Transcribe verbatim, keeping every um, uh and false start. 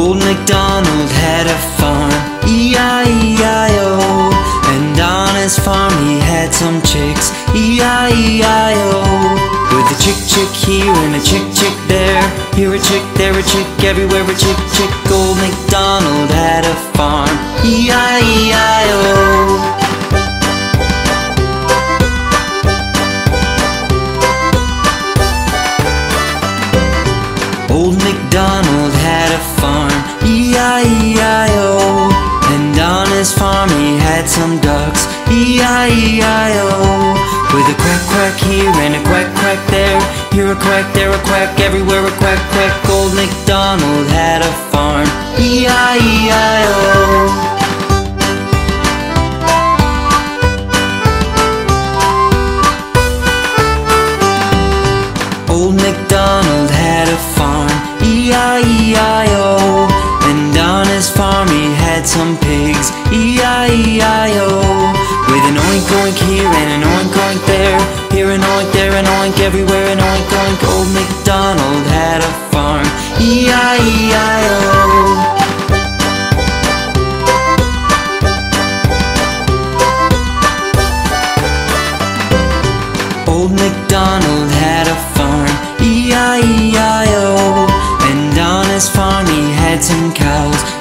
Old MacDonald had a farm, E I E I O. And on his farm he had some chicks, E I E I O. With a chick chick here and a chick chick there, here a chick, there a chick, everywhere a chick chick. Old MacDonald had a farm, E I E I O. Old MacDonald had a farm, E I E I O. And on his farm he had some ducks, E I E I O. With a quack quack here and a quack quack there, here a quack, there a quack, everywhere a quack quack. Old MacDonald had a farm, E I E I O. Old MacDonald had a farm, E I E I O. And on his farm he had some pigs, E I E I O. With an oink oink here and an oink oink there, here an oink, there an oink, everywhere an oink oink. Old MacDonald had a farm, E I E I O. Old MacDonald had a farm, E I E I O. And on his farm he had some cows,